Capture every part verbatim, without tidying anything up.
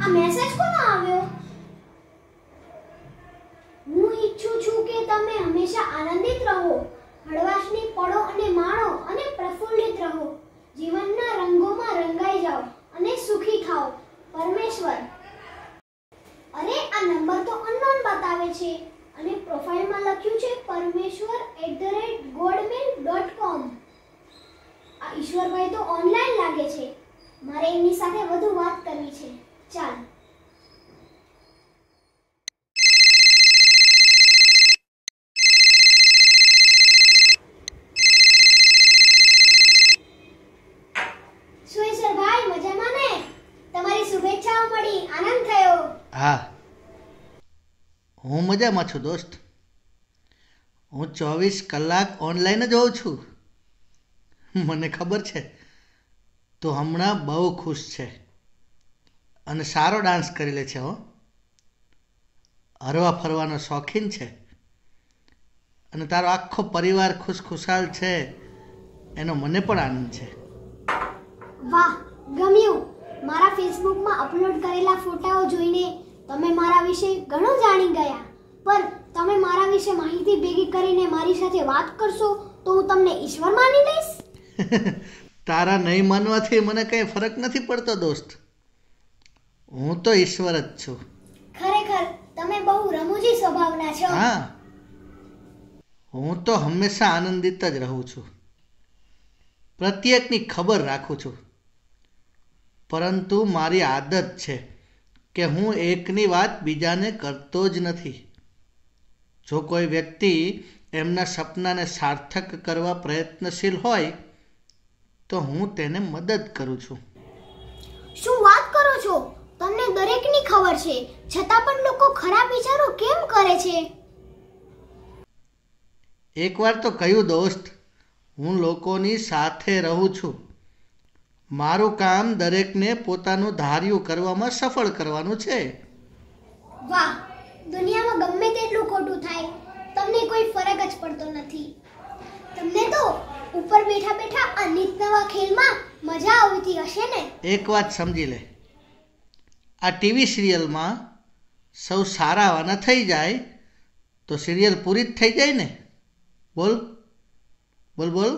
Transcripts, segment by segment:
આ મેસેજ કોનો આવ્યો? હું ઈચ્છું છું કે તમે હંમેશા આનંદિત રહો, હળવાશની પળો અને માણો અને પ્રફુલ્લિત રહો. જીવનના રંગોમાં રંગાઈ જાઓ અને સુખી થાઓ. પરમેશ્વર. અરે આ નંબર તો અનનોન બતાવે છે અને પ્રોફાઇલમાં લખ્યું છે Parmeshwar at the rate god mail dot com. આ ઈશ્વરભાઈ તો ઓનલાઈન લાગે છે. મારે એમની સાથે વધુ વાત કરવી છે. ચાલ. સુરેશભાઈ મજામાં ને? તમારી શુભેચ્છાઓ મળી, આનંદ થયો. હા, હું મજામાં છું દોસ્ત. હું ચોવીસ કલાક ઓનલાઈન જ હોઉં છું. મને ખબર છે તો હમણાં બહુ ખુશ છે અને સારો ડાન્સ કરી લે છે. હો, હરવા ફરવાનો શોખીન છે અને તારો આખો પરિવાર ખુશખુશાલ છે એનો મને પણ આનંદ છે. વાહ, ગમ્યું. મારા ફેસબુકમાં અપલોડ કરેલા ફોટાઓ જોઈને તમે મારા વિશે ઘણું જાણી ગયા. પર તમે મારા વિશે માહિતી ભેગી કરીને મારી સાથે વાત કરશો તો હું તમને ઈશ્વર માની લઈશ. તારા નહીં માનવાથી મને કંઈ ફરક નથી પડતો દોસ્ત. હું તો ઈશ્વર જ છું. ખરેખર તમે બહુ રમૂજી સ્વભાવના છો. હા, હું તો હંમેશા આનંદિત જ રહું છું. પ્રત્યેકની ખબર રાખું છું. પરંતુ મારી આદત છે કે હું એકની વાત બીજાને કરતો જ નથી. જો કોઈ વ્યક્તિ એમના સપનાને સાર્થક કરવા પ્રયત્નશીલ હોય તો હું તેને મદદ કરું છું. શું વાત કરો છો? તમને દરેકની ખબર છે, છતાં પણ લોકો ખરાબ વિચારો કેમ કરે છે? એકવાર તો કહ્યું દોસ્ત, હું લોકોની સાથે રહું છું. મારું કામ દરેકને પોતાનું ધાર્યું કરવામાં સફળ કરવાનું છે. વાહ, દુનિયામાં ગમે તેટલું ખોટું થાય તમને કોઈ ફરક જ પડતો નથી. તમને તો ઉપર બેઠા બેઠા આ નિત નવા ખેલમાં મજા આવતી હશે ને? એક વાત સમજી લે, આ ટીવી સિરિયલમાં સૌ સારાવાના થઈ જાય તો સિરિયલ પૂરી જ થઈ જાય ને? બોલ બોલ બોલ.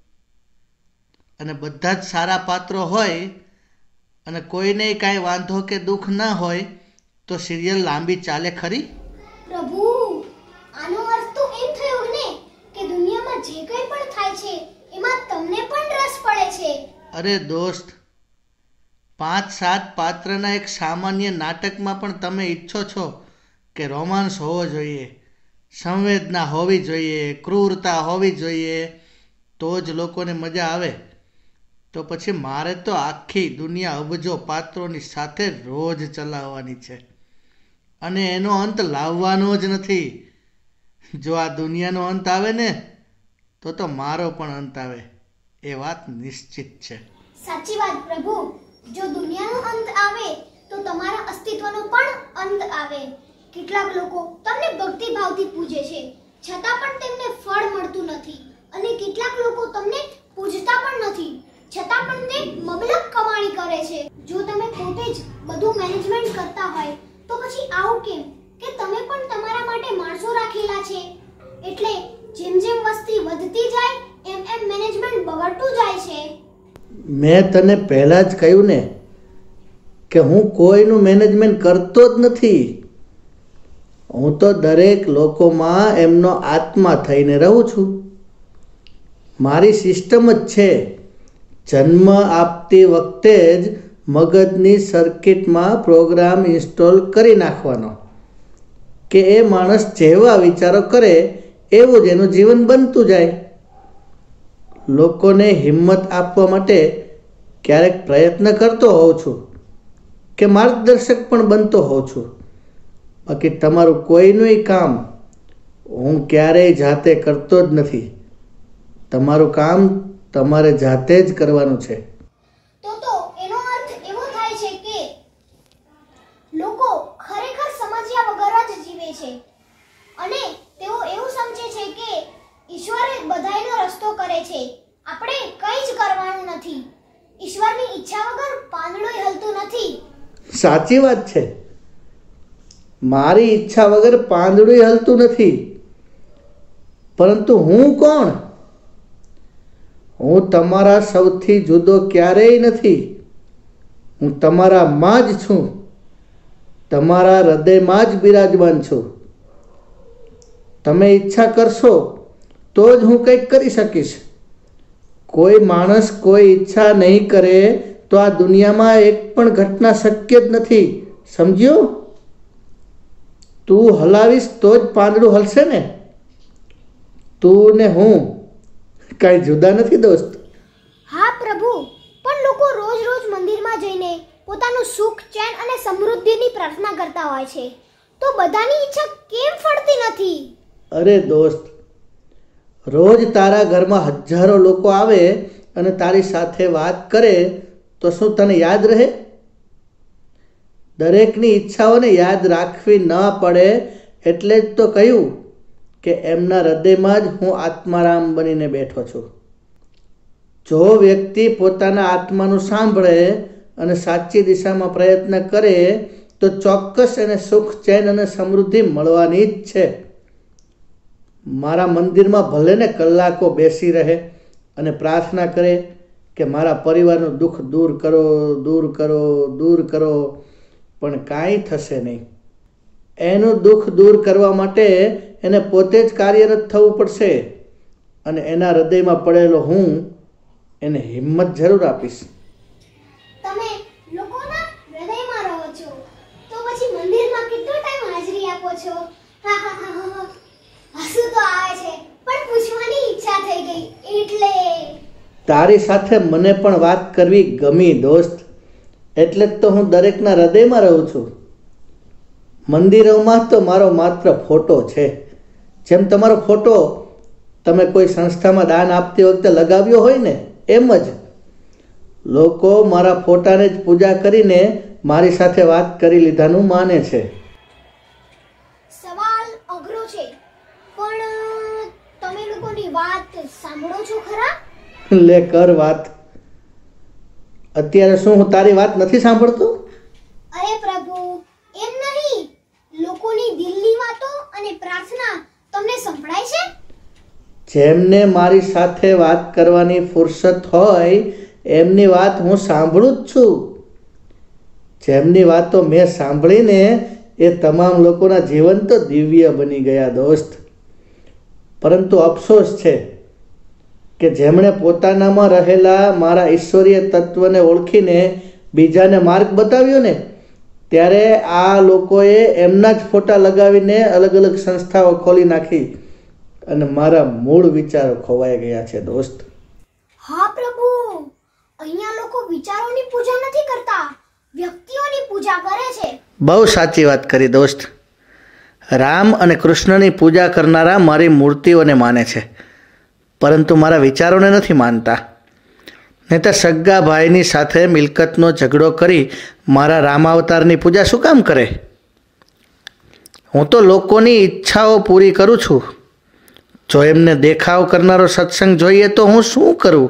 અને બધા જ સારા પાત્રો હોય અને કોઈને કાંઈ વાંધો કે દુઃખ ના હોય તો સિરિયલ લાંબી ચાલે ખરી? પ્રભુ, આનો અર્થ તો એમ થયો ને કે દુનિયામાં જે કંઈ પણ થાય છે એમાં તમને પણ રસ પડે છે. અરે દોસ્ત, પાંચ સાત પાત્રના એક સામાન્ય નાટકમાં પણ તમે ઈચ્છો છો કે રોમાન્સ હોવો જોઈએ, સંવેદના હોવી જોઈએ, ક્રૂરતા હોવી જોઈએ, તો જ લોકોને મજા આવે. તો પછી મારે તો આખી દુનિયા અબજો પાત્રોની સાથે રોજ ચલાવવાની છે અને એનો અંત લાવવાનો જ નથી. જો આ દુનિયાનો અંત આવે ને તો તો મારો પણ અંત આવે, એ વાત નિશ્ચિત છે. સાચી વાત પ્રભુ. જો દુનિયાનો અંત આવે તો તમારા અસ્તિત્વનો પણ અંત આવે. કેટલાક લોકો તમને ભક્તિભાવથી પૂજે છે છતાં પણ તેમને ફળ મળતું નથી અને કેટલાક લોકો તમને પૂજતા પણ નથી છતાં પણ તે મબલક કમાણી કરે છે. જો તમે પોતે જ બધું મેનેજમેન્ટ કરતા હોય તો પછી આવું કેમ કે તમે પણ તમારા માટે માણસો રાખેલા છે? એટલે જેમ જેમ વસ્તી વધતી જાય એમ એમ મેનેજમેન્ટ બગડતું જાય છે. મેં તને પહેલાં જ કહ્યું ને કે હું કોઈનું મેનેજમેન્ટ કરતો જ નથી. હું તો દરેક લોકોમાં એમનો આત્મા થઈને રહું છું. મારી સિસ્ટમ જ છે, જન્મ આપતી વખતે જ મગજની સર્કિટમાં પ્રોગ્રામ ઇન્સ્ટોલ કરી નાખવાનો કે એ માણસ જેવા વિચારો કરે એવું જ એનું જીવન બનતું જાય. લોકોને હિંમત આપવા માટે ક્યારેક પ્રયત્ન કરતો હોઉં છું કે માર્ગદર્શક પણ બનતો હોઉં છું. બાકી તમારું કોઈનું કામ હું ક્યારેય જાતે કરતો જ નથી. તમારું કામ તમારે જાતે જ કરવાનું છે. તો તો એનો અર્થ એવો થાય છે કે લોકો ખરેખર સમજ્યા વગર જ જીવે છે અને તેઓ એવું સમજે છે કે ઈશ્વરે બધાયનો રસ્તો કરે છે, આપણે કંઈ જ કરવાનું નથી. ઈશ્વરની ઈચ્છા વગર પાંદડું હલતું નથી. સાચી વાત છે. મારી ઈચ્છા વગર પાંદડું હલતું નથી. પરંતુ હું કોણ? હું તમારા સૌથી જુદો ક્યારેય નથી. હું તમારામાં જ છું. તમારા હૃદયમાં જ બિરાજમાન છું. તમે ઈચ્છા કરશો તો જ હું કંઈક કરી શકીશ. કોઈ માણસ કોઈ ઈચ્છા નહીં કરે તો આ દુનિયામાં એક પણ ઘટના શક્ય જ નથી. સમજ્યો? તું હલાવીશ તો જ પાંદડું હલશે ને. તું ને હું કાંઈ જુદા નથી દોસ્ત. હા પ્રભુ, પણ લોકો રોજ રોજ મંદિરમાં જઈને પોતાનું સુખ, ચેન અને સમૃદ્ધિની પ્રાર્થના કરતા હોય છે, તો બધાની ઈચ્છા કેમ ફળતી નથી? અરે દોસ્ત, રોજ તારા ઘરમાં હજારો લોકો આવે અને તારી સાથે વાત કરે તો શું તને યાદ રહે? દરેકની ઈચ્છાઓને યાદ રાખવી ન પડે એટલે જ તો કહ્યું કે એમના હૃદયમાં જ હું આત્મારામ બનીને બેઠો છું. જો વ્યક્તિ પોતાના આત્માનું સાંભળે અને સાચી દિશામાં પ્રયત્ન કરે તો ચોક્કસ એને સુખ, ચેન અને સમૃદ્ધિ મળવાની જ છે. મારા મંદિરમાં ભલે ને કલાકો બેસી રહે અને પ્રાર્થના કરે કે મારા પરિવારનું દુઃખ દૂર કરો, દૂર કરો, દૂર કરો, પણ કાંઈ થશે નહીં. એનું દુઃખ દૂર કરવા માટે એને પોતે જ કાર્યરત થવું પડશે અને એના હૃદયમાં પડેલો હું એને હિંમત જરૂર આપીશ. તમે લોકોના હૃદયમાં રહો છો, તો પછી મંદિરમાં કેટલો ટાઈમ હાજરી આપો છો? હા હા હા હા, હસવું તો આવે છે, પણ પૂછવાની ઈચ્છા થઈ ગઈ એટલે. તારી સાથે મને પણ વાત કરવી ગમી દોસ્ત, એટલે જ તો હું દરેકના હૃદયમાં રહું છું. મંદિરોમાં તો મારો માત્ર ફોટો છે. જેમ તમારો ફોટો તમે કોઈ સંસ્થામાં દાન આપતી વખતે લગાવ્યો હોય ને, એમ જ લોકો મારા ફોટાને જ પૂજા કરીને મારી સાથે વાત કરી લીધાનું માને છે. સવાલ અઘરો છે, પણ તમે લોકોની વાત સાંભળો છો ખરા? લે કર વાત. અત્યારે શું હું તારી વાત નથી સાંભળતો? અરે પ્રભુ, એમ નહીં. લોકોની દિલની વાતો અને પ્રાર્થના તમને સંભળાય છે? જેમને મારી સાથે વાત કરવાની ફુરસત હોય એમની વાત હું સાંભળું જ છું. જેમની વાતો મેં સાંભળીને એ તમામ લોકોના જીવન તો દિવ્ય બની ગયા દોસ્ત. પરંતુ અફસોસ છે કે જેમણે પોતાનામાં રહેલા મારા ઈશ્વરીય તત્વને ઓળખીને બીજાને માર્ગ બતાવ્યો ને, ત્યારે આ લોકોએ એમના જ ફોટા લગાવીને અલગ અલગ સંસ્થાઓ ખોલી નાખી અને મારા મૂળ વિચારો ખોવાઈ ગયા છે દોસ્ત. હા પ્રભુ, અહીંયા લોકો વિચારોની પૂજા નથી કરતા, વ્યક્તિઓની પૂજા કરે છે. બહુ સાચી વાત કરી દોસ્ત. રામ અને કૃષ્ણની પૂજા કરનારા મારી મૂર્તિઓને માને છે, પરંતુ મારા વિચારોને નથી માનતા. નહીં તો સગ્ગા ભાઈની સાથે મિલકતનો ઝઘડો કરી મારા રામાવતારની પૂજા શું કામ કરે? હું તો લોકોની ઈચ્છાઓ પૂરી કરું છું. જો એમને દેખાવ કરનારો સત્સંગ જોઈએ તો હું શું કરું?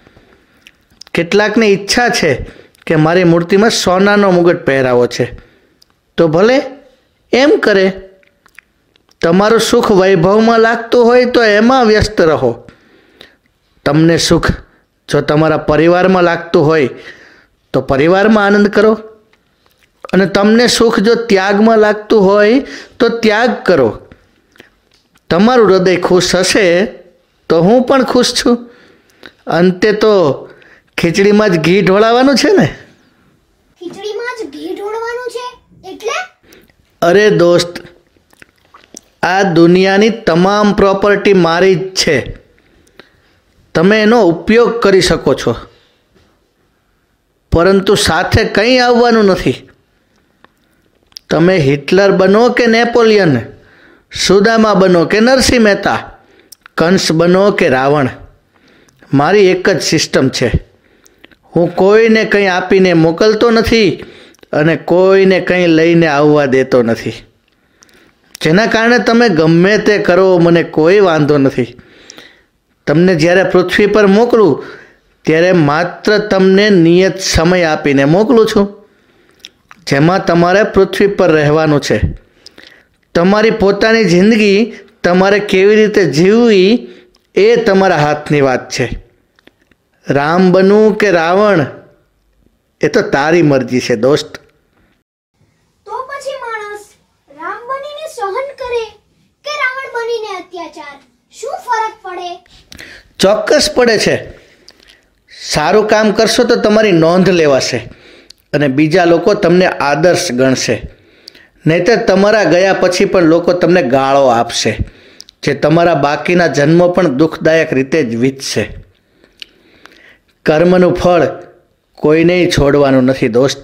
કેટલાકની ઈચ્છા છે કે મારી મૂર્તિમાં સોનાનો મુગટ પહેરાવો છે, તો ભલે એમ કરે. તમારું સુખ વૈભવમાં લાગતું હોય તો એમાં વ્યસ્ત રહો. તમને સુખ જો તમારા પરિવારમાં લાગતું હોય તો પરિવારમાં આનંદ કરો, અને તમને સુખ જો ત્યાગમાં લાગતું હોય તો ત્યાગ કરો. તમારું હૃદય ખુશ હશે તો હું પણ ખુશ છું. અંતે તો ખીચડીમાં જ ઘી ઢોળાવાનું છે ને. ખીચડીમાં જ ઘી ઢોળવાનું છે એટલે? અરે દોસ્ત, આ દુનિયાની તમામ પ્રોપર્ટી મારી જ છે. તમે એનો ઉપયોગ કરી શકો છો, પરંતુ સાથે કંઈ આવવાનું નથી. તમે હિટલર બનો કે નેપોલિયન, સુદામા બનો કે નરસિંહ મહેતા, કંસ બનો કે રાવણ, મારી એક જ સિસ્ટમ છે. હું કોઈને કંઈ આપીને મોકલતો નથી અને કોઈને કંઈ લઈને આવવા દેતો નથી. જેના કારણે તમે ગમે તે કરો, મને કોઈ વાંધો નથી. તમને જ્યારે પૃથ્વી પર મોકલું ત્યારે માત્ર તમને નિયત સમય આપીને મોકલું છું. જેમાં તમારે પૃથ્વી પર રહેવાનું છે. તમારી પોતાની જિંદગી તમારે કેવી રીતે જીવવી એ તમારા હાથની વાત છે. રામ બનવું કે રાવણ એ તો તારી મરજી છે દોસ્ત. તો પછી માણસ રામ બનીને સહન કરે કે રાવણ બનીને અત્યાચાર, શું ફરક પડે? ચોક્કસ પડે છે. સારું કામ કરશો તો તમારી નોંધ લેવાશે અને બીજા લોકો તમને આદર્શ ગણશે. નહીંતર તમારા ગયા પછી પણ લોકો તમને ગાળો આપશે, જે તમારા બાકીના જન્મો પણ દુઃખદાયક રીતે જ વીતશે. કર્મનું ફળ કોઈનેય છોડવાનું નથી દોસ્ત.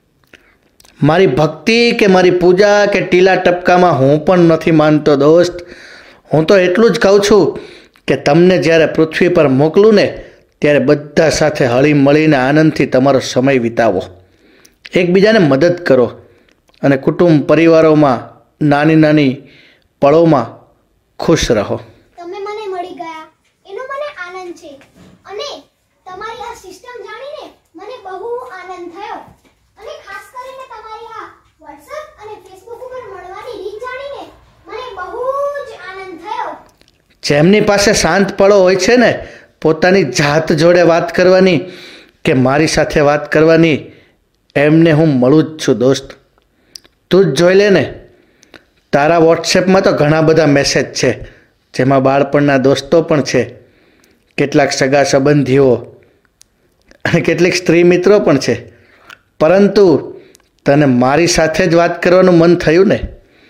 મારી ભક્તિ કે મારી પૂજા કે ટીલા ટપકામાં હું પણ નથી માનતો દોસ્ત. હું તો એટલું જ કહું છું કે તમને જ્યારે પૃથ્વી પર મોકલું ને ત્યારે બધા સાથે હળી મળીને આનંદથી તમારો સમય વિતાવો, એકબીજાને મદદ કરો અને કુટુંબ પરિવારોમાં નાની નાની પળોમાં ખુશ રહો. તમે મને મળી ગયા એનો મને આનંદ છે અને તમારી આ સિસ્ટમ જાણીને મને બહુ આનંદ થયો અને ખાસ કરીને તમારી આ WhatsApp અને Facebook ઉપર મળવાની રીત જાણીને મને બહુ જ આનંદ થયો. જેમની પાસે શાંત પળો હોય છે ને, પોતાની જાત જોડે વાત કરવાની કે મારી સાથે વાત કરવાની, એમને હું મળું જ છું દોસ્ત. તું જ જોઈ લે ને, તારા વોટ્સએપમાં તો ઘણા બધા મેસેજ છે, જેમાં બાળપણના દોસ્તો પણ છે, કેટલાક સગા સંબંધીઓ અને કેટલીક સ્ત્રી મિત્રો પણ છે. પરંતુ તને મારી સાથે જ વાત કરવાનું મન થયું ને,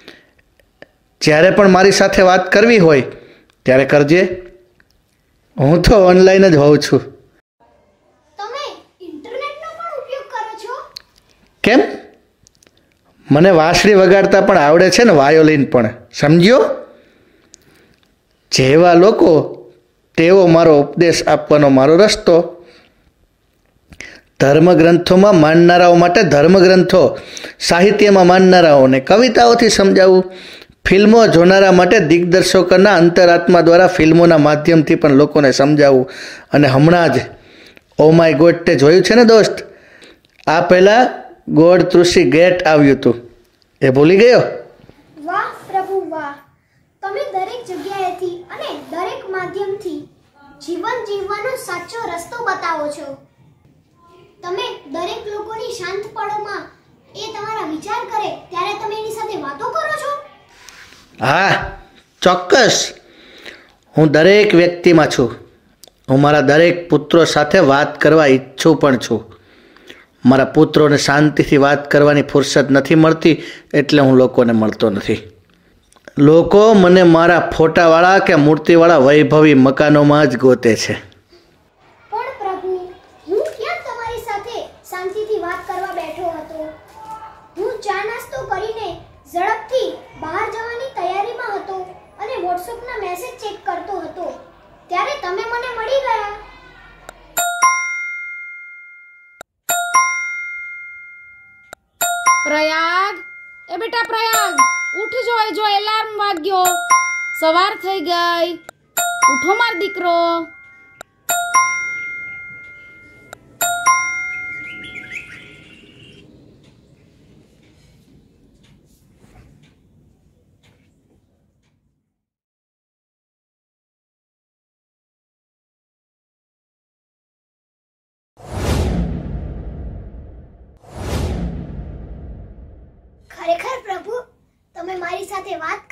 જ્યારે પણ મારી સાથે વાત કરવી હોય ત્યારે કરજે. હું તો ઓનલાઈન જ હોઉં છું. તમે ઇન્ટરનેટનો પણ ઉપયોગ કરો છો? કેમ? મને વાંસળી વગાડતા પણ આવડે છે ને, વાયોલિન પણ. સમજ્યો? જેવા લોકો તેવો મારો ઉપદેશ આપવાનો મારો રસ્તો. ધર્મગ્રંથોમાં માનનારાઓ માટે ધર્મગ્રંથો, સાહિત્યમાં માનનારાઓને કવિતાઓથી સમજાવવું, ફિલ્મો જોનારા માટે દિગ્દર્શકોના અંતરાત્મા દ્વારા ફિલ્મોના માધ્યમથી પણ લોકોને સમજાવવું. અને હમણાં જ ઓ માય ગોડ તે જોયું છે ને દોસ્ત? આ પહેલાં ગોડ તૃષી ગેટ આવ્યું હતું, એ ભૂલી ગયો? વાહ પ્રભુ વાહ, તમે દરેક જગ્યાએથી અને દરેક માધ્યમથી જીવન જીવવાનો સાચો રસ્તો બતાવો છો. તમે દરેક લોકોની શાંત પળોમાં એ તમારા વિચાર કરે ત્યારે તમે એની સાથે વાતો કરો છો? હા, ચોક્કસ. હું દરેક વ્યક્તિમાં છું. હું મારા દરેક પુત્રો સાથે વાત કરવા ઈચ્છું પણ છું. મારા પુત્રોને શાંતિથી વાત કરવાની ફુરસદ નથી મળતી, એટલે હું લોકોને મળતો નથી. લોકો મને મારા ફોટાવાળા કે મૂર્તિવાળા વૈભવી મકાનોમાં જ ગોતે છે. પણ પ્રભુ, હું ક્યાં તમારી સાથે શાંતિથી વાત કરવા બેઠો હતો? હું ચા નાસ્તો કરીને ઝડપથી બહાર જવાની તૈયારીમાં હતો અને WhatsAppના મેસેજ ચેક કરતો હતો, ત્યારે તમે મને મળી ગયા. પ્રયાગ, એ બેટા પ્રયાગ, ઉઠ જોય જો, એલાર્મ વાગ્યો, સવાર થઈ ગઈ, ઉઠો માર દીકરો. ખરેખર પ્રભુ, તમે મારી સાથે વાત